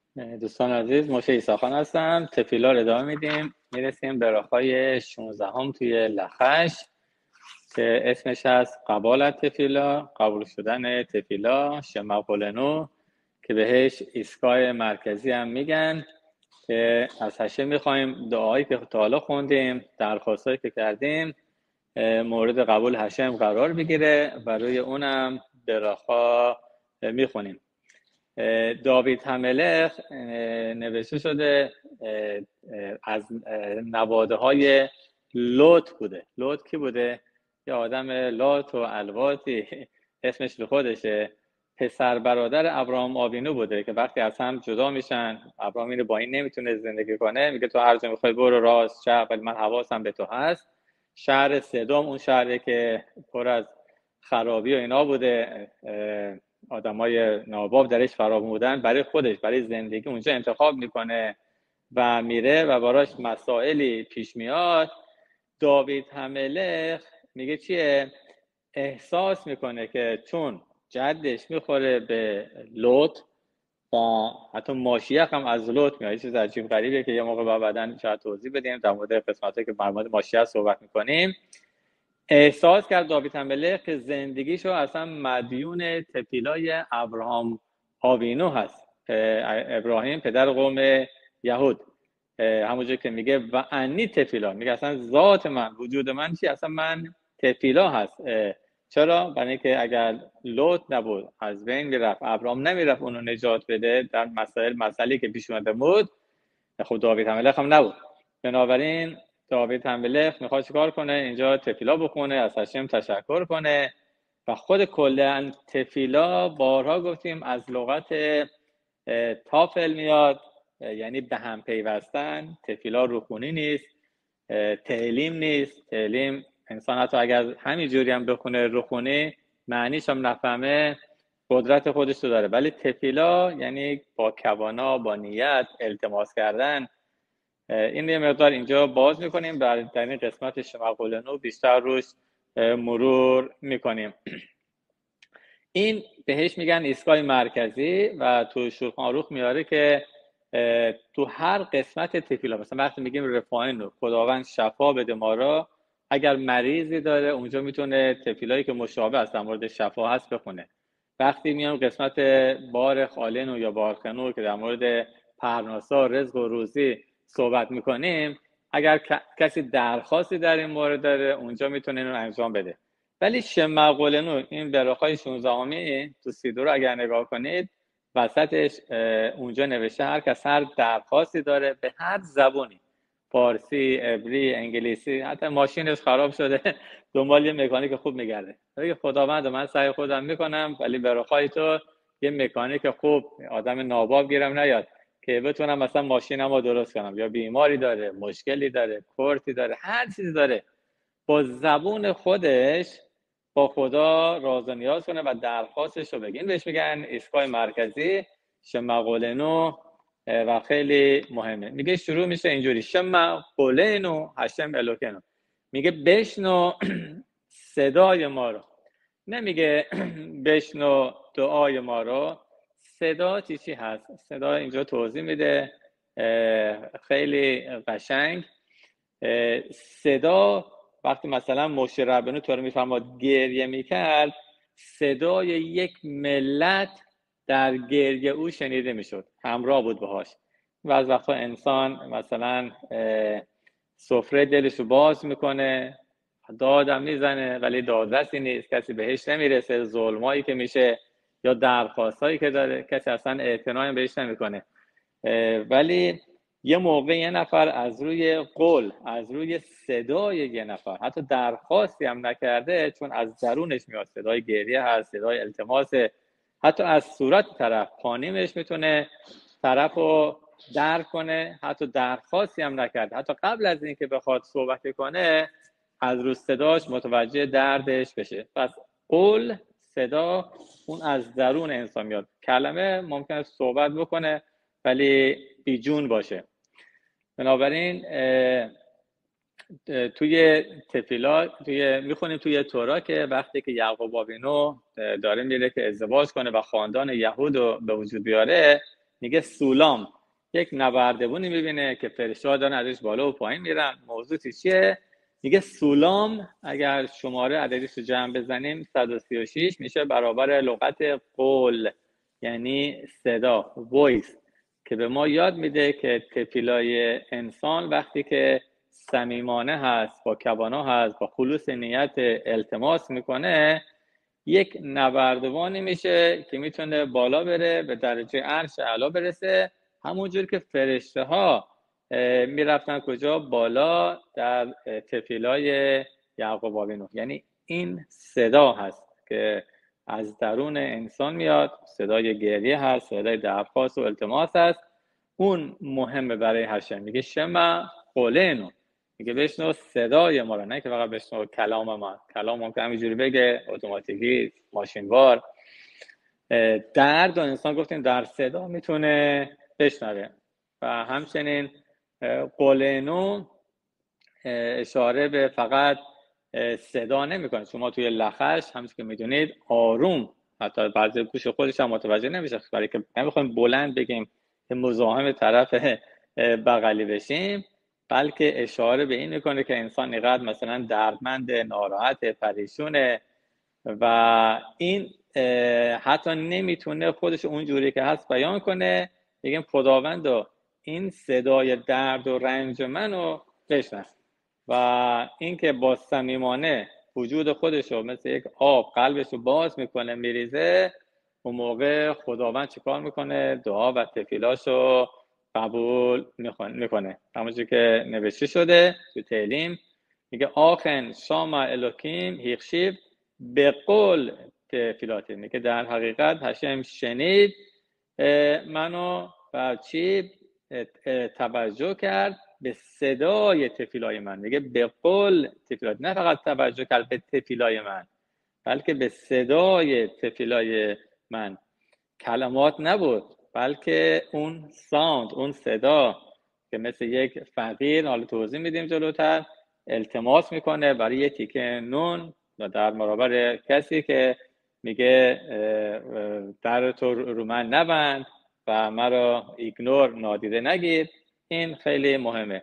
دوستان عزیز، مشه ایساخان هستم. تفیلا رو ادامه میدیم. میرسیم به راههای 16 هم توی لخش که اسمش هست قبالت تفیلا، قبول شدن تفیلا، شمقولنو، که بهش ایستگاه مرکزی هم میگن، که از هشم میخوایم دعایی که تا حالا خوندیم، درخواستایی که کردیم مورد قبول هشم قرار بگیره و روی اونم براخا میخونیم. داوید هملخ نوشته شده از نواده های لوط بوده. لوط کی بوده؟ یه آدم لات و الواتی، اسمش به خودشه. پسر برادر ابراهام آوینو بوده که وقتی از هم جدا میشن، ابراهام اینو با این نمیتونه زندگی کنه، میگه تو هر جا میخوای برو، راست چپ، ولی من حواسم به تو هست. شهر سدوم اون شهری که پر از خرابی و اینا بوده، آدمای ناباب درش فراوون بودن، برای خودش، برای زندگی اونجا انتخاب میکنه و میره و براش مسائلی پیش میاد. داوید هملخ میگه چیه؟ احساس میکنه که چون جدش میخوره به لوط و حتی ماشیخ هم از لوط میاد، چیز عجیب غریبه که یه موقع بعداً شاید توضیح بدیم در مورد قسمتایی که در مورد ماشیخ صحبت میکنیم. احساس کرد داوید هملخ که زندگیشو اصلا مدیون تفیلای ابراهام آوینو هست. ابراهیم پدر قوم یهود، همونجور که میگه و انی تفیلا، میگه اصلا ذات من، وجود من چی؟ اصلا من تفیلا هست. چرا؟ برای اینکه اگر لوط نبود، از بین میرفت، ابراهام نمیرفت اونو نجات بده در مسائلی که پیش اومده بود، خب داوید هملخ هم نبود. بنابراین داوید هملخ میخواد چیکار کنه؟ اینجا تفیلا بخونه، از هشم تشکر کنه. و خود کلا تفیلا بارها گفتیم از لغت تافل میاد، یعنی به هم پیوستن. تفیلا روخونی نیست، تعلیم نیست. تعلیم انسان حتی اگر همینجوری هم بخونه روخونی، معنیش هم نفهمه، قدرت خودش رو داره. ولی تفیلا یعنی با کوانا، با نیت التماس کردن. این یه مقدار اینجا باز میکنیم، در این قسمت شمقولنو بیشتر روش مرور میکنیم. این بهش میگن ایستگاه مرکزی و تو شولخان آروخ میاره که تو هر قسمت تفیلا، مثلا وقتی میگیم رفاینو، خداوند شفا بده ما را، اگر مریضی داره اونجا میتونه تفیلایی که مشابه است در مورد شفا هست بخونه. وقتی میام قسمت بار خالنو یا بارخنو که در مورد پرناسا، رزق و روزی صحبت میکنیم، اگر کسی درخواستی در این مورد داره اونجا میتونه اینو انجام بده. ولی شمقولنو، این براخای 16 تو سیدو رو اگر نگاه کنید، وسطش اونجا نوشته هر کس هر درخواستی داره به هر زبونی، فارسی، عبری، انگلیسی، حتی ماشینش خراب شده دنبال یه مکانیک خوب میگرده، میگه خداوند من سعی خودم میکنم ولی براخای تو یه مکانیک خوب، آدم ناباب گیرم نیاد که بتونم مثلا ماشینمو درست کنم، یا بیماری داره، مشکلی داره، کورتی داره، هر چیزی داره، با زبون خودش با خدا راز و نیاز کنه و درخواستش رو بگه. این بهش میگن ایستگاه مرکزی شمقولنو و خیلی مهمه. میگه شروع میشه اینجوری: شمقولنو هشم الوکنو، میگه بشنو صدای ما رو، نمیگه بشنو دعای ما رو. صدا چی هست؟ صدا اینجا توضیح میده خیلی قشنگ. صدا وقتی مثلا موشه ربانو طور میفرماد گریه میکرد، صدای یک ملت در گریه او شنیده میشد، همراه بود باهاش. و از وقتا انسان مثلا سفره دلشو باز میکنه، دادم میزنه ولی دادرسی نیست، کسی بهش نمیرسه، ظلمایی که میشه یا درخواستایی که داره کسی اصلا اعتنایی بهش نمیکنه. ولی یه موقع یه نفر از روی قول، از روی صدای یه نفر، حتی درخواستی هم نکرده، چون از درونش میاد، صدای گریه هست، صدای التماس، حتی از صورت طرف، پانیمش میتونه طرف رو درک کنه، حتی درخواستی هم نکرده، حتی قبل از اینکه بخواد صحبت کنه از رو صداش متوجه دردش بشه. پس قول، صدا، اون از درون انسان میاد. کلمه ممکنه صحبت بکنه ولی بیجون باشه. بنابراین توی تفیلا میخونیم توی تورا که وقتی که یعقوب آوینو داره میره که ازدواج کنه و خاندان یهود رو به وجود بیاره، میگه سولام، یک نوردبونی میبینه که فرشته‌ها دارن ازش بالا و پایین میرن. موضوع چیه؟ میگه سولام اگر شماره عددیش رو جمع بزنیم 136 میشه برابر لغت قول، یعنی صدا، وایس، که به ما یاد میده که تفیلای انسان وقتی که صمیمانه هست، با کوانا هست، با خلوص نیت التماس میکنه، یک نوردوانی میشه که میتونه بالا بره، به درجه عرش اعلا برسه، همونجور که فرشته ها میرفتن کجا؟ بالا، در تفیلای یعقوب آوینو. یعنی این صدا هست که از درون انسان میاد، صدای گریه هست، صدای درخواست و التماس هست، اون مهمه برای هشم. میگه شما قولینو، میگه بشنو صدای ما رو، نه که فقط بشنو کلام ما. کلام ممکن همینجوری بگه اتوماتیکی، ماشینوار. درد و انسان گفتیم در صدا میتونه بشنوه. و همچنین قولینو اشاره به فقط صدا نمیکنه. شما توی لخش همونطور که میدونید آروم، حتی بعضی گوش خودش هم متوجه نمیشه، برای که نمیخوایم بلند بگیم که مزاحم طرف بغلی بشیم، بلکه اشاره به این میکنه که انسان اینقدر مثلا دردمند، ناراحت، پریشونه و این حتی نمیتونه خودش اونجوری که هست بیان کنه. بگیم خداوند این صدای درد و رنج منو بشنو. و اینکه با صمیمانه وجود خودش رو مثل یک آب قلبش رو باز میکنه، میریزه، اون موقع خداوند چیکار میکنه؟ دعا و تفیلاش رو قبول میکنه. همونجوری که نوشته شده تو تهلیم، میگه آخن شام الوکیم هیخشیب به قول تفیلاتی، میگه در حقیقت هشم شنید منو و چی؟ توجه کرد به صدای تفیلای من. میگه به قول تفیلای، نه فقط توجه کرد به تفیلای من، بلکه به صدای تفیلای من. کلمات نبود، بلکه اون ساوند، اون صدا که مثل یک فقیر، حالا توضیح میدیم جلوتر، التماس میکنه برای یه تیکه نون و در برابر کسی که میگه در تو رو من نبند و مرا ایگنور، نادیده نگیر. این خیلی مهمه.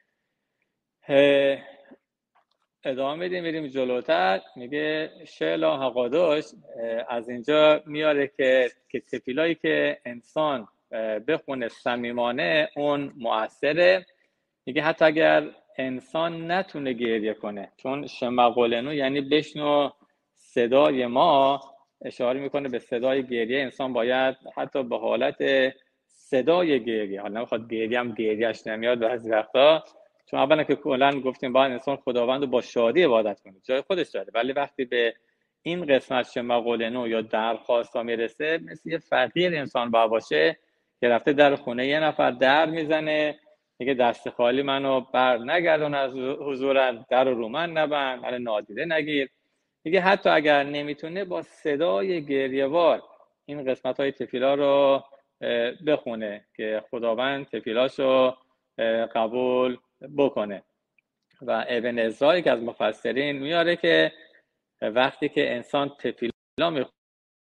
ادامه میدیم جلوتر. میگه شلا حقادوش از اینجا میاره که تفیلایی که انسان بخونه صمیمانه اون مؤثره. میگه حتی اگر انسان نتونه گریه کنه، چون شما قولنو یعنی بشنو صدای ما، اشاره میکنه به صدای گریه. انسان باید حتی به حالت صدای گریه، حالا نمیخواد گریه هم گریهش نمیاد بعضی وقتا، چون اولا که کلا گفتیم باید انسان خداوند رو با شادی عبادت کنه، جای خودش داره، ولی وقتی به این قسمت شما قولنو یا درخواست ها میرسه، مثل یه فقیر انسان باشه که رفته در خونه یه نفر در میزنه، میگه دست خالی منو بر نگردون از حضورت، در رو من نبند، من نادیده نگیر. میگه حتی اگر نمیتونه با صدای گریه‌وار این قسمت های تفیلا رو بخونه که خداوند تفیلاشو قبول بکنه. و ابن عزرا که از مفسرین میاره که وقتی که انسان تفیلا میخونه،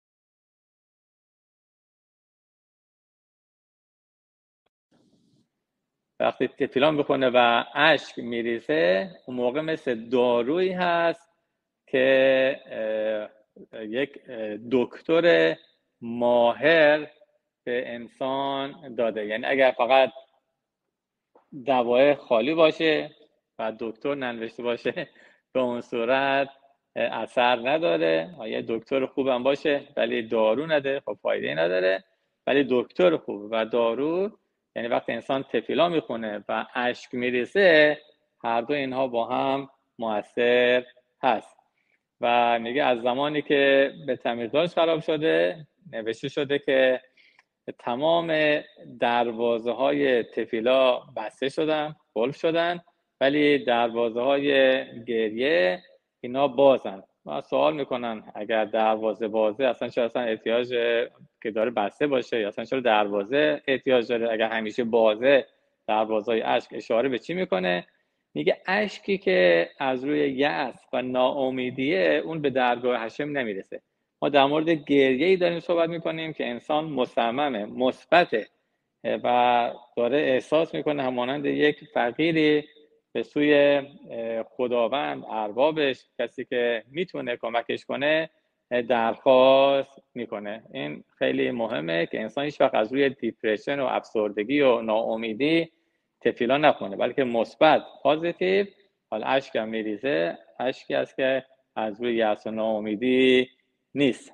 وقتی تفیلا میخونه و اشک میریزه، اون موقع مثل دارویی هست که یک دکتر ماهر به انسان داده. یعنی اگر فقط دوای خالی باشه و دکتر ننوشته باشه، به اون صورت اثر نداره. یه دکتر خوبم باشه ولی دارو نده، خب فایده نداره. ولی دکتر خوب و دارو، یعنی وقتی انسان تفیلا میخونه و اشک میریزه، هر دو اینها با هم مؤثر هست. و میگه از زمانی که به تمیزدارش خراب شده، نوشته شده که تمام دروازه های تفیلا بسته شدن، قفل شدن، ولی دروازه های گریه اینا بازن. من سوال میکنن اگر دروازه بازه، اصلا چرا اصلا احتیاج که داره بسته باشه، یا اصلا چرا دروازه احتیاج داره اگر همیشه بازه؟ دروازه های اشک اشاره به چی میکنه؟ میگه اشکی که از روی یأس و ناامیدیه، اون به درگاه هشم نمیرسه. ما در مورد گریه‌ای داریم صحبت میکنیم که انسان مصممه، مثبته و داره احساس میکنه همانند یک فقیری به سوی خداوند، اربابش، کسی که میتونه کمکش کنه، درخواست میکنه. این خیلی مهمه که انسان هیچ وقت از روی دیپرشن و افسردگی و ناامیدی تفیلا نخونه، بلکه مثبت، پازیتیو. حالا اشک هم میریزه، اشکی است که از روی یأس و ناامیدی نیست.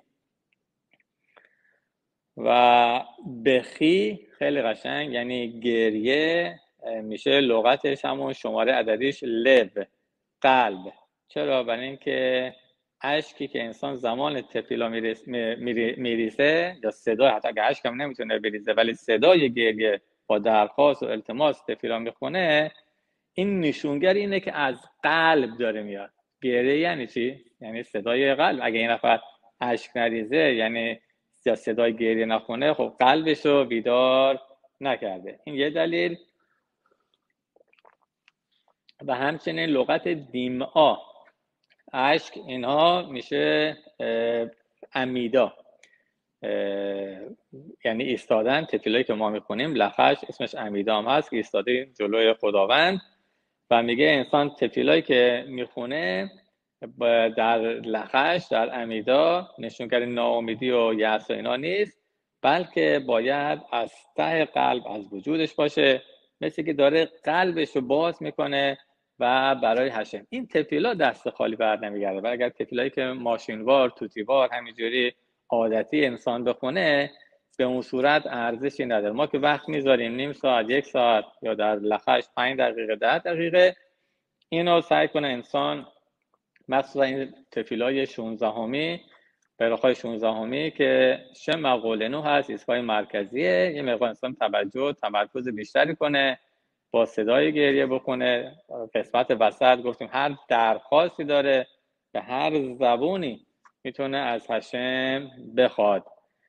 و بخی خیلی قشنگ، یعنی گریه، میشه لغتش همون شماره عددیش لب، قلب. چرا؟ برای اینکه اشکی که انسان زمان تفیلا میریزه، یا صدا، حتی اگه اشک هم نمیتونه بریزه ولی صدای گریه با درخواست و التماس تفیلا میخونه، این نشونگر اینه که از قلب داره میاد. گریه یعنی چی؟ یعنی صدای قلب. اگه این نفر اشک نریزه، یعنی یا صدای گریه نخونه، خب قلبش رو بیدار نکرده. این یه دلیل. و همچنین لغت دیمعا، اشک، اینها میشه امیدا، یعنی ایستادن. تفیلایی که ما میخونیم لخش اسمش امیدا هم هست، که ایستاده جلوی خداوند. و میگه انسان تفیلایی که میخونه در لخش، در امیدا، نشونگر ناامیدی و یأس و اینا نیست، بلکه باید از ته قلب، از وجودش باشه، مثل که داره قلبش رو باز میکنه و برای هشم. این تفیلا دست خالی بر نمیگرده. و اگر تفیلایی که ماشینوار، توتیوار، همینجوری عادتی انسان بخونه، به اون صورت ارزشی نداره. ما که وقت میذاریم نیم ساعت، یک ساعت، یا در لخش 5 دقیقه، 10 دقیقه، اینو سعی کنه انسان، مخصوصا این تفیلای 16 براخای 16 که شم قولنو هست، ایستگاه مرکزیه، یه مقدار انسان توجه، تمرکز بیشتری کنه، با صدای گریه بکنه. قسمت وسط گفتیم هر درخواستی داره، به هر زبونی میتونه از هشم بخواد.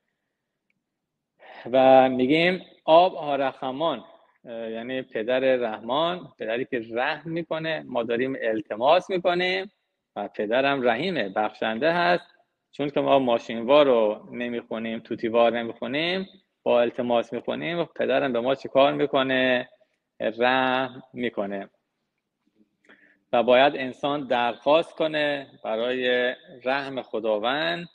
و میگیم آب آرخمان، یعنی پدر رحمان، پدری که رحم میکنه. ما داریم التماس میکنیم و پدرم رحیمه، بخشنده هست. چون که ما ماشینوار رو نمیخونیم، توتیوار نمیخونیم، با التماس میخونیم، و پدرم به ما چی کار میکنه؟ رحم میکنه. و باید انسان درخواست کنه برای رحم خداوند،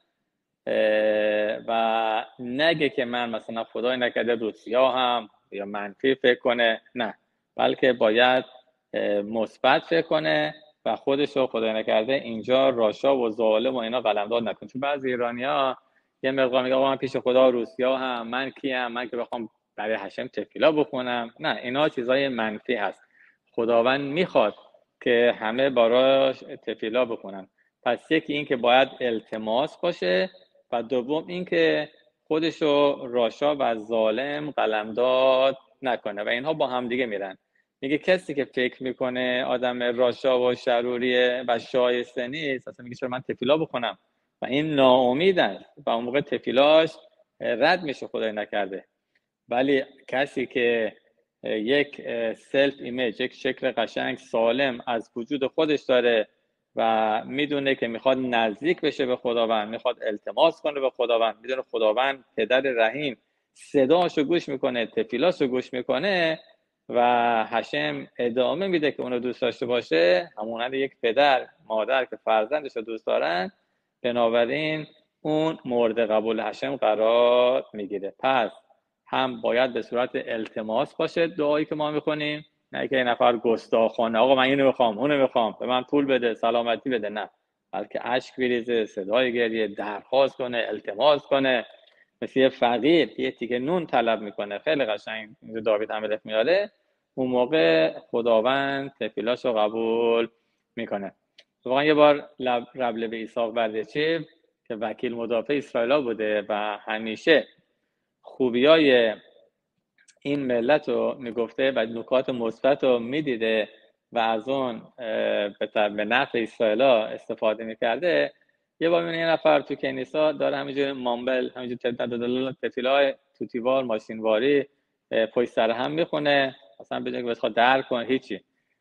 و نگه که من مثلا خدای نکرده روسیا هم یا منفی فکر کنه، نه، بلکه باید مثبت فکر کنه و خودش رو خدای نکرده اینجا راشا و ظالم و اینا قلمداد نکنه. چون بعضی ایرانی‌ها یه مقدار میگه من پیش خدا روسیا هم، من کیم، من که بخوام برای هشم تفیلا بخونم. نه، اینا چیزای منفی هست. خداوند میخواد که همه باراش تفیلا بخونن. پس یکی این که باید التماس باشه، و دوم این که خودشو راشا و ظالم قلمداد نکنه. و اینها با هم دیگه میرن. میگه کسی که فکر میکنه آدم راشا و شروریه و شایسته نیست، اصلا میگه چرا من تفیلا بکنم، و این ناامید است و اون موقع تفیلاش رد میشه، خدای نکرده. ولی کسی که یک سلف ایمیج، یک شکل قشنگ سالم از وجود خودش داره و میدونه که میخواد نزدیک بشه به خداوند، میخواد التماس کنه به خداوند، میدونه خداوند پدر رحیم، صداشو گوش میکنه، تفیلاشو گوش میکنه، و هشم ادامه میده که اونو دوست داشته باشه، همونند یک پدر، مادر که فرزندش رو دوست دارن، بنابراین اون مورد قبول هشم قرار میگیره. پس هم باید به صورت التماس باشه دعایی که ما میکنیم، نه که این نفر گستاخانه آقا من اینو میخوام، اونو میخوام، به من پول بده، سلامتی بده، نه، بلکه اشک بریزه، صدای گریه، درخواست کنه، التماس کنه، مثل یه فقیر یه تیکه نون طلب میکنه. خیلی قشنگ داوید هملک میاره. اون موقع خداوند تفیلاشو قبول میکنه. واقعا یه بار ربله به ایساق بردچی که وکیل مدافع اسرائیل بوده و همیشه خوبیای این ملت رو میگفته و نکات مثبت رو میدیده و از اون به نفع اسرائیل استفاده میکرده، یه بار میبینه یه نفر تو کنیسا داره همینجور مامبل، همینجور تفیلای توتیوار، ماشینواری پشت سر هم میخونه، اصلا بدون که بخواد درک کنه هیچی.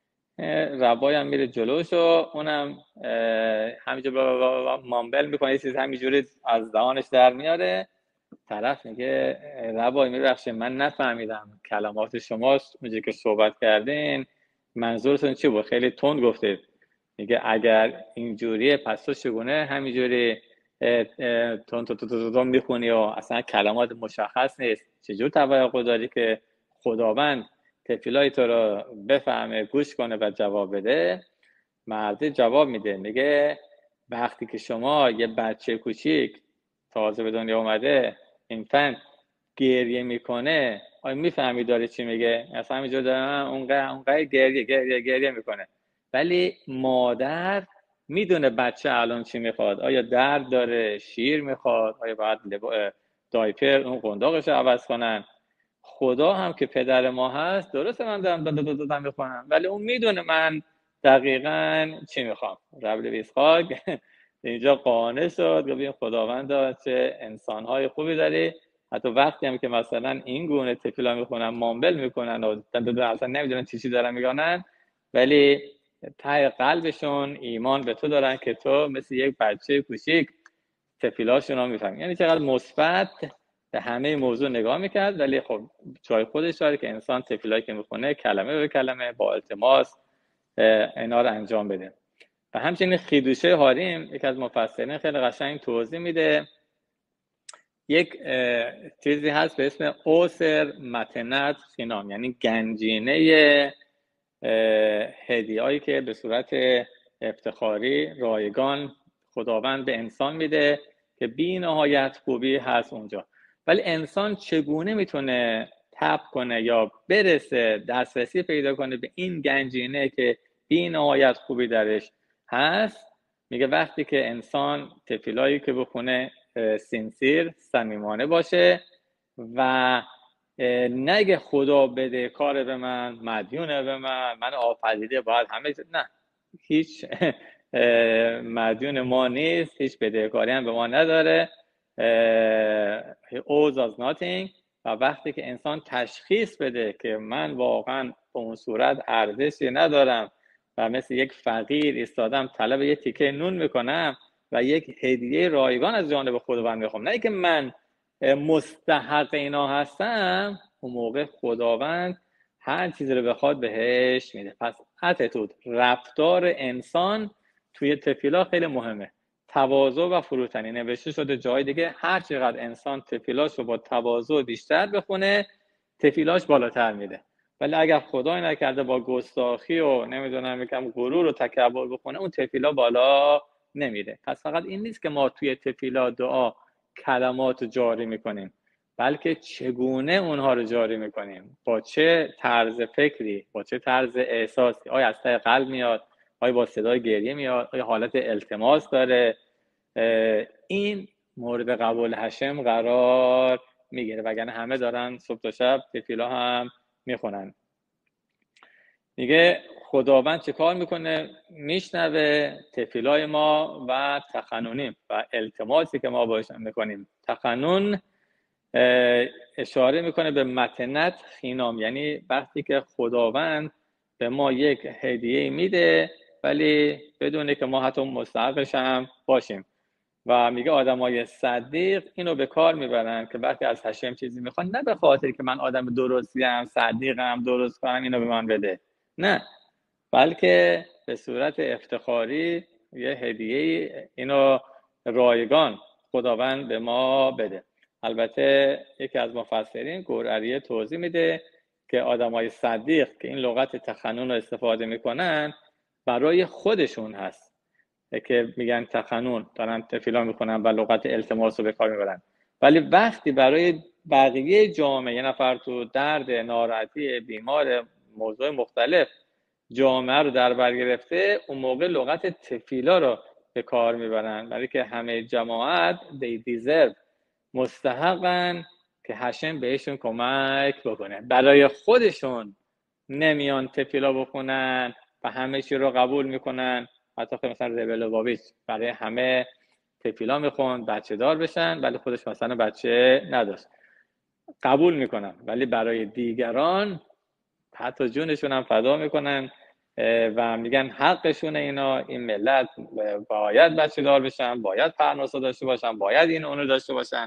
ربای هم میره جلوش و اونم همینجور مامبل میکنه، یه چیز همینجوری از دهانش در میاره طرف میگه ربای میبخشه من نفهمیدم کلمات شماست اونجایی که صحبت کردین منظورتون چی بود؟ خیلی تند گفتید. میگه اگر اینجوریه پس تو چگونه همینجوری تون میخونی و اصلا کلمات مشخص نیست؟ چجور توقع داری که خداوند تفیلای تو رو بفهمه، گوش کنه و جواب بده؟ مرده جواب میده، میگه وقتی که شما یه بچه کوچیک تازه به دنیا اومده اینفنت گریه میکنه، آیا میفهمی داره چی میگه؟ اصلا همینجور داره اونقدر گریه میکنه، ولی مادر میدونه بچه الان چی میخواد. آیا درد داره، شیر میخواد، آیا باید دایپر اون قنداقش رو عوض کنن؟ خدا هم که پدر ما هست، درسته من دارم میخونم، ولی اون میدونه من دقیقاً چی میخوام. رب ویسخاک اینجا قانع شد، گفت خداوند چه انسانهای خوبی داری. حتی وقتی هم که مثلا این گونه تفیلا میخونن مامبل میکنن و اصلا نمیدونن چی دارن میگن، ولی ته قلبشون ایمان به تو دارن که تو مثل یک بچه کوچیک تفیلاشون رو میفهمی. یعنی چقدر مثبت به همه موضوع نگاه میکرد. ولی خب جای خودش داره که انسان تفیلایی که میخونه کلمه به کلمه با التماس اینا رو انجام بده. و همچنین خیدوشه هاریم یک از مفسرین خیلی قشنگ توضیح میده. یک چیزی هست به اسم اوسر متنت خینام، یعنی گنجینه هدیه‌ای که به صورت افتخاری رایگان خداوند به انسان میده که بی نهایت خوبی هست اونجا. ولی انسان چگونه میتونه تپ کنه یا برسه دسترسی پیدا کنه به این گنجینه که بی نهایت خوبی درش هست؟ میگه وقتی که انسان تفیلایی که بخونه سینسیر صمیمانه باشه و نگه خدا بده کار به من، مدیونه به من آفریده باید همه نه، هیچ مدیون ما نیست، هیچ بدهکاری هم به ما نداره. owes us nothing. و وقتی که انسان تشخیص بده که من واقعا به اون صورت ارزشی ندارم و مثل یک فقیر ایستادم طلب یک تیکه نون میکنم و یک هدیه رایگان از جانب خداوند میخوام، نه که من مستحق اینا هستم، اون موقع خداوند هر چیزی رو بخواد بهش میده. پس اتیتود، رفتار انسان توی تفیلا خیلی مهمه. تواضع و فروتنی نوشته شده جای دیگه هر چقدر انسان تفیلاش رو با تواضع بیشتر بخونه تفیلاش بالاتر میده. ولی اگر خدای نکرده با گستاخی و نمیدونم یکم غرور و تکبر بخونه اون تفیلا بالا نمیره. پس فقط این نیست که ما توی تفیلا دعا کلمات جاری میکنیم، بلکه چگونه اونها رو جاری میکنیم، با چه طرز فکری، با چه طرز احساسی. آیا از ته قلب میاد، آیا با صدای گریه میاد، آیا حالت التماس داره؟ این مورد قبول هشم قرار میگیره، وگرنه همه دارن صبح تا شب تفیلا هم میخونن. میگه خداوند چه کار میکنه؟ میشنوه تفیلای ما و تخنونیم و التماسی که ما باش میکنیم. تخنون اشاره میکنه به متنت خینام، یعنی وقتی که خداوند به ما یک هدیه میده ولی بدونه که ما حتی مستحقش هم باشیم. و میگه آدمای صدیق اینو به کار میبرن که وقتی از هشم چیزی میخوان، نه به خاطر که من آدم درستیم، صدیقم، درست کنم اینو به من بده، نه، بلکه به صورت افتخاری یه هدیه اینو رایگان خداوند به ما بده. البته یکی از مفسرین گورعریه توضیح میده که آدمای صدیق که این لغت تخنون رو استفاده میکنن برای خودشون هست که میگن تخنون، دارن تفیلا میکنن و لغت التماس رو به کار میبرن. ولی وقتی برای بقیه جامعه، یه نفر تو درد، ناراحتی، بیمار، موضوع مختلف جامعه رو در بر گرفته، اون موقع لغت تفیلا رو به کار میبرن، برای که همه جماعت they deserve، مستحقن که هشم بهشون کمک بکنه. برای خودشون نمیان تفیلا بخونن و همه چی رو قبول میکنن. حتی مثلا ربلوویچ برای همه تفیلا میخوند بچه دار بشن، ولی خودش مثلا بچه نداشت، قبول میکنن، ولی برای دیگران حتی جونشون هم فدا میکنن و میگن حقشونه اینا، این ملت باید بچه دار بشن، باید پرناسا داشته باشن، باید این اونو داشته باشن.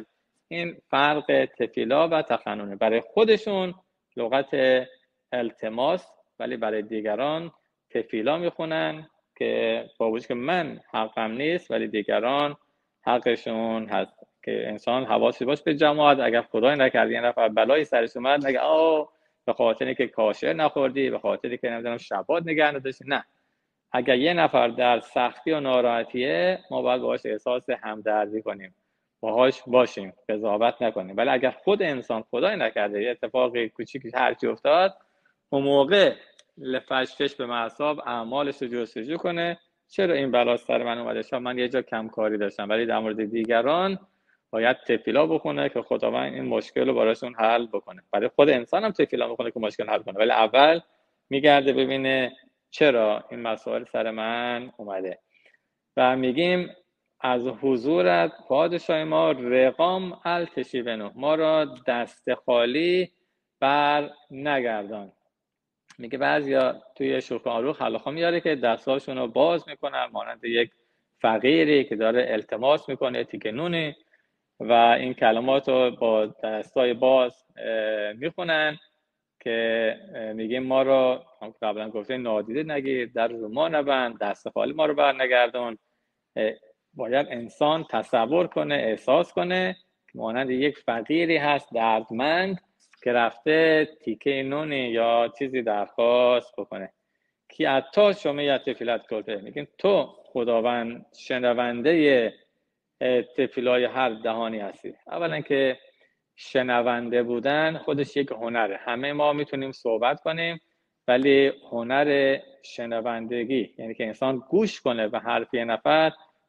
این فرق تفیلا و تفننه. برای خودشون لغت التماس، ولی برای دیگران تفیلا میخونن که با وجود که من حقم نیست ولی دیگران حقشون هست. که انسان حواسی باش به جماعت، اگر خدای نکرد یه نفر بلایی سرش اومد نگه به خاطری که کاشر نخوردی، به خاطری که نمیدونم شبات نگه نداشتی. نه، اگر یه نفر در سختی و ناراحتیه ما باید باهاش احساس همدردی کنیم، باهاش باشیم، قضاوت نکنیم. ولی اگر خود انسان خدای نکرده یه اتفاقی کوچیکی هرچی افتاد، اون موقع لفشفش به معصاب اعمالش رو جستجو کنه، چرا این بلا سر من اومده؟ شاید من یه جا کم کاری داشتم، ولی در مورد دیگران باید تفیلا بکنه که خداوند این مشکل رو براشون حل بکنه. برای خود انسان هم تفیلا بکنه که مشکل حل کنه، ولی اول میگرده ببینه چرا این مسائل سر من اومده. و میگیم از حضورت پادشاه ما رقام التشیبنو، ما را دست خالی بر نگردان. میگه بعضیا توی شوخ آروخ حلاخا میاره که دستاشون رو باز میکنن مانند یک فقیری که داره التماس میکنه تیکه نونی، و این کلمات رو با دستای باز میخونن که میگیم ما رو قبلا گفته نادیده نگیر، در رو ما نبند، دست خالی ما رو بر نگردون. باید انسان تصور کنه، احساس کنه که مانند یک فقیری هست دردمند که رفته تیکه نونی یا چیزی درخواست بکنه. کی عطا شما یا تفیلت کلته، میگیم تو خداوند شنونده تفیلای هر دهانی هستی. اولا که شنونده بودن خودش یک هنره. همه ما میتونیم صحبت کنیم، ولی هنر شنوندگی، یعنی که انسان گوش کنه به حرف یه نفر،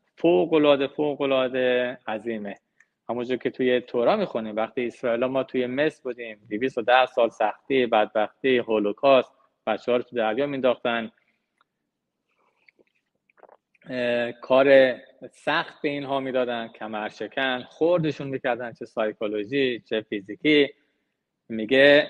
فوق‌العاده عظیمه. همونجور که توی تورا میخونیم وقتی اسرائیل ما توی مصر بودیم 210 سال سختی، بدبختی، هولوکاست، بچه‌ها رو تو دریا مینداختن، کار سخت به اینها میدادن، کمرشکن خوردشون میکردن، چه سایکولوژی چه فیزیکی. میگه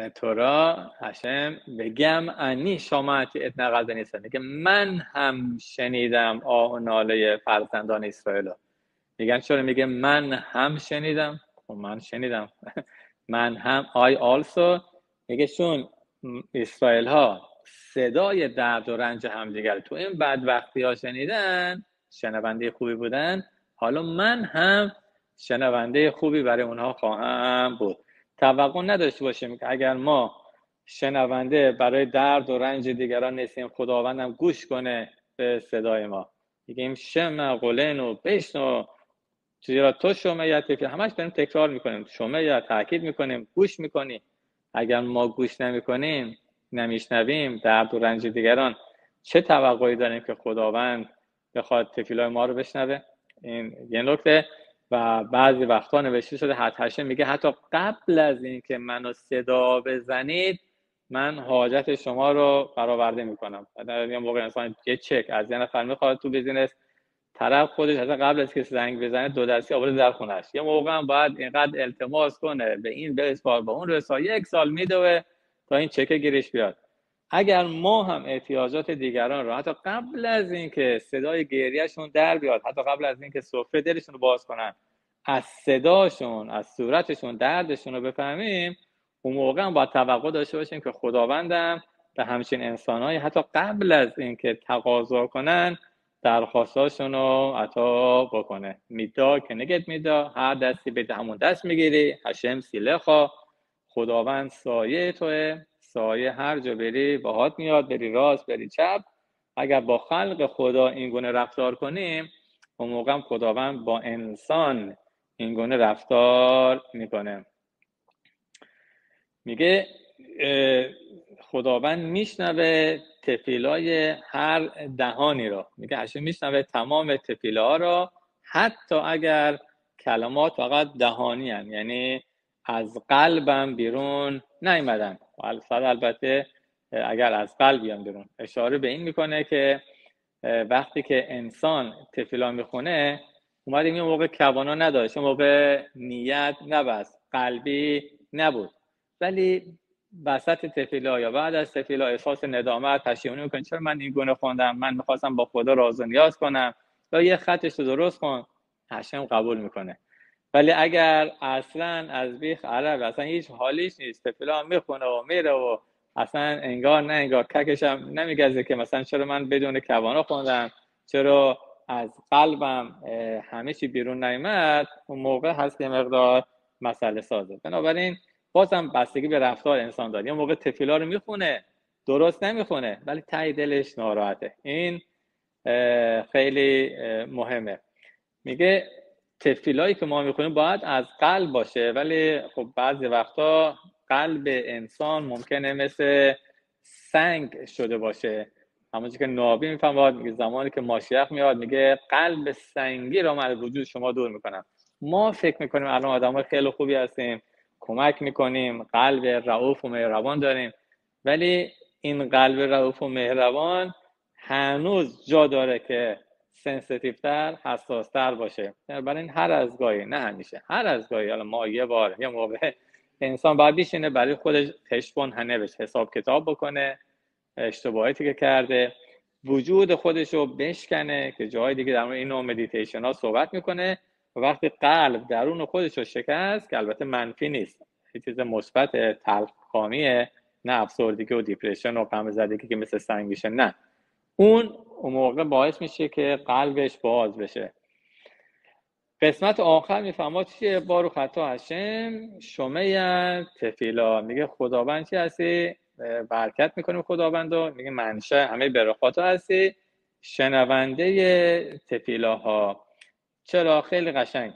تورا هشم بگم انی شامعتی اتنقل نیستن، میگه من هم شنیدم آه و ناله فرزندان اسرائیل. میگن چرا؟ میگه من هم شنیدم. من شنیدم من هم I also. میگه چون اسرائیل ها صدای درد و رنج همدیگر تو این بدبختی ها شنیدن، شنونده خوبی بودن، حالا من هم شنونده خوبی برای اونها خواهم بود. توقع نداشته باشیم که اگر ما شنونده برای درد و رنج دیگران نیستیم خداوندم گوش کنه به صدای ما. میگیم شمع قلن و بشنو چرا تو شمیت، که همش داریم تکرار میکنیم شمیت، تاکید میکنیم گوش میکنیم. اگر ما گوش نمیکنیم، نمیشنویم درد و رنج دیگران، چه توقعی داریم که خداوند بخواد تفیلای ما رو بشنوه؟ این یه نکته. و بعضی وقتا نوشته شده حتی میگه حتی قبل از این که منو صدا بزنید من حاجت شما رو برآورده میکنم. یه موقع انسان یه چک از یه نفر میخواد تو بیزینس، طرف خودش اصلا قبل از که زنگ بزنه دو دستی آورده در خونش، یه موقع هم باید اینقدر التماس کنه به این برسپار به اون رسا، 1 سال میدوه تا این چک گیرش بیاد. اگر ما هم احتیاجات دیگران رو حتی قبل از اینکه صدای گریهشون در بیاد، حتی قبل از اینکه سفره دلشون رو باز کنن، از صداشون، از صورتشون دردشون رو بفهمیم، اون موقع هم باید توقع داشته باشیم که خداوندم به همچین انسانایی حتی قبل از اینکه تقاضا کنن درخواستاشون رو عطا بکنه. میدا که نگت میدا، هر دستی به همون دست میگیری. هشم سیلخا، خداوند سایه توه، سایه هر جا بری باهات میاد، بری راست بری چپ. اگر با خلق خدا این گونه رفتار کنیم، اون موقع هم خداوند با انسان این گونه رفتار میکنه. میگه خداوند میشنوه تفیلای هر دهانی را. میگه هشم میشنوه تمام تفیلها را، حتی اگر کلمات فقط دهانی هن، یعنی از قلبم بیرون نیامدن. البته اگر از قلب بیان بیرون، اشاره به این میکنه که وقتی که انسان تفیلا میخونه اومدیم این موقع کوانا نداشت، این موقع نیت نبست، قلبی نبود، ولی وسط تفیلا یا بعد از تفیلا احساس ندامت، پشیمونی میکنه چرا من این گونه خوندم، من میخواستم با خدا راز و نیاز کنم، یا یه خطش رو درست کن. هشم قبول میکنه. ولی اگر اصلا از بیخ عرب اصلا هیچ حالیش نیست، تفیلا میخونه و میره و اصلا انگار نه انگار ککش هم نمیگزه که مثلا چرا من بدون کوانا خوندم، چرا از قلبم همه چی بیرون نیامد، اون موقع هست که مقدار مسئله سازه. بنابراین بازم بستگی به رفتار انسان داره. یه موقع تفیلا رو میخونه درست نمیخونه ولی ته دلش ناراحته. این خیلی مهمه. میگه تفیلایی که ما میخونیم باید از قلب باشه، ولی خب بعضی وقتا قلب انسان ممکنه مثل سنگ شده باشه. همونجوری که نابی میفهمد، میگه زمانی که ماشیخ میاد میگه قلب سنگی رو من از وجود شما دور میکنم. ما فکر میکنیم الان آدمای خیلی خوبی هستیم، کمک میکنیم، قلب رئوف و مهربان داریم، ولی این قلب رئوف و مهربان هنوز جا داره که سنسیتیو تر، حساس تر باشه. برای این هر از گاهی، نه همیشه، هر از گاهی، حالا ما یه بار یه موقع انسان باید بشینه برای خودش خشبون هنوش حساب کتاب بکنه اشتباهاتی که کرده، وجود خودش رو بشکنه که جای دیگه در مورد این نوع مدیتیشن ها صحبت میکنه. و وقتی قلب درون خودش رو شکست، که البته منفی نیست، یه چیز مثبت تلخکامیه، نه افسردگی و دیپرشن و غم زدگی که مثل سنگ میشه، نه، اون موقع باعث میشه که قلبش باز بشه. قسمت آخر میفهمد چیه؟ بارو خطا هشم شمه تفیلا، میگه خداوند چی هستی؟ برکت میکنیم خداوندو، میگه منشه همه برکات هستی، شنونده تفیلاها. چرا؟ خیلی قشنگ.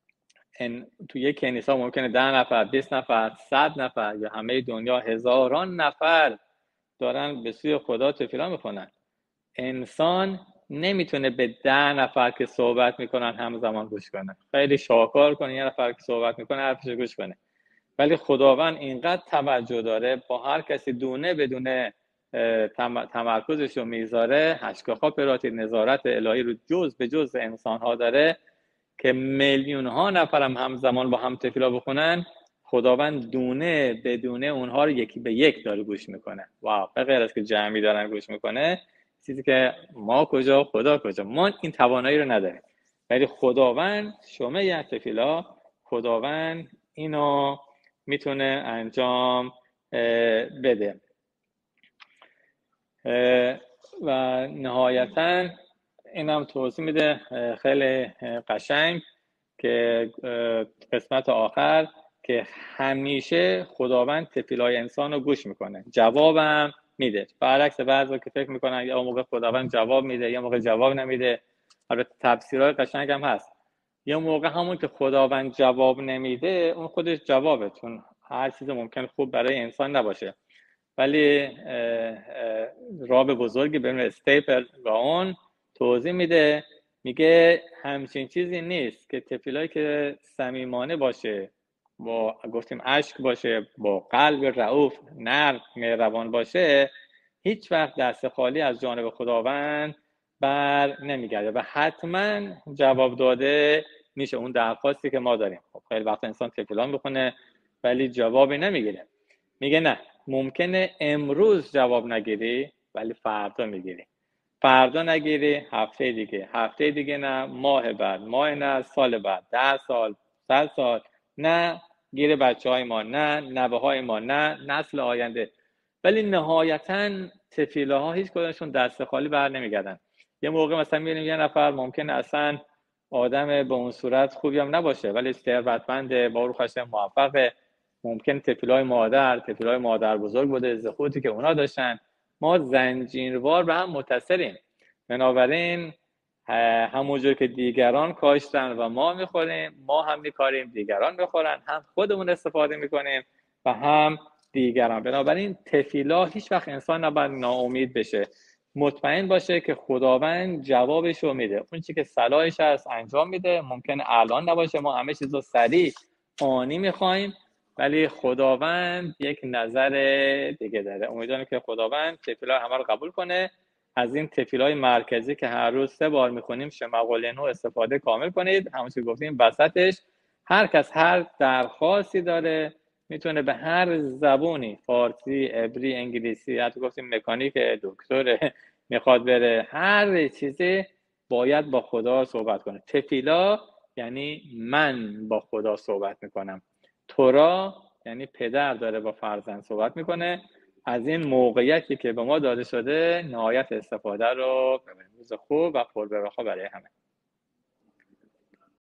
تو یک کنیسا ممکنه 10 نفر، 20 نفر، 100 نفر یا همه دنیا هزاران نفر دارن به سوی خدا تفیلا میکنن. انسان نمیتونه به 10 نفر که صحبت میکنن همزمان گوش کنه. خیلی شاکار کنه یه نفر که صحبت میکنه حرفش گوش کنه، ولی خداوند اینقدر توجه داره، با هر کسی دونه بدونه تمرکزش رو میذاره. هشگاه پراتی نظارت الهی رو جز به جز انسان ها داره که میلیون ها نفر همزمان با هم تفیلا بخونن، خداوند دونه بدونه اونها رو یکی به یک داره گوش میکنه. واو، به غیر از که جمعی دارن گوش میکنه، چیزی که ما کجا خدا کجا، ما این توانایی رو نداریم. ولی خداوند شما تفیلا، خداوند اینو میتونه انجام بده. و نهایتاً اینم توضیح میده خیلی قشنگ که قسمت آخر که همیشه خداوند تفیلای انسان رو گوش میکنه، جوابم میده. برعکس بعضی که فکر میکنن یا موقع خداوند جواب میده یا موقع جواب نمیده. البته تفسیرهای قشنگ هم هست. یا موقع همون که خداوند جواب نمیده اون خودش جوابه، چون هر چیز ممکن خوب برای انسان نباشه. ولی راب بزرگی به اسم استیپل گاون توضیح میده، میگه همچین چیزی نیست که تفیلایی که صمیمانه باشه، با گفتیم اشک باشه، با قلب رؤوف نرم مهربان باشه، هیچ وقت دست خالی از جانب خداوند بر نمیگرده و حتما جواب داده میشه اون درخواستی که ما داریم. خب خیلی وقت انسان تفیلا میخونه ولی جوابی نمیگیره. میگه نه، ممکنه امروز جواب نگیری ولی فردا میگیری، فردا نگیری هفته دیگه، هفته دیگه نه، ماه بعد، ماه نه، سال بعد، 10 سال، 100 سال، نه گیر بچه های ما، نه نوه های ما، نه نسل آینده. ولی نهایتاً تفیله ها هیچ کدومشون دست خالی بر نمیگردن. یه موقع مثلا میبینیم یه نفر ممکنه اصلا آدم به اون صورت خوبی هم نباشه ولی ثروتمند، بارو هاشم موفقه، ممکن تفیلای مادر بزرگ بوده، زخوتی که اونا داشتن. ما زنجیروار به هم متصلیم. بنابراین همونجور که دیگران کاشتن و ما میخوریم، ما هم میکاریم دیگران بخورن، هم خودمون استفاده میکنیم و هم دیگران. بنابراین تفیلا هیچ وقت انسان نباید ناامید بشه، مطمئن باشه که خداوند جوابش رو میده، اون چی که صلاحش هست انجام میده. ممکنه الان نباشه، ما همه چیز رو سریع آنی میخوایم، ولی خداوند یک نظر دیگه داره. امیدوارم که خداوند تفیلا همه رو قبول کنه. از این تفیلای مرکزی که هر روز 3 بار میخونیم شما قولنو استفاده کامل کنید. همونطور که گفتیم وسطش هر کس هر درخواستی داره میتونه به هر زبونی، فارسی، عبری، انگلیسی، حتی گفتیم مکانیک، دکتر میخواد بره، هر چیزی باید با خدا صحبت کنه. تفیلا یعنی من با خدا صحبت میکنم. تورا یعنی پدر داره با فرزند صحبت میکنه. از این موقعیتی که به ما داده شده نهایت استفاده رو ببریم. روز خوب و پربرکات برای همه.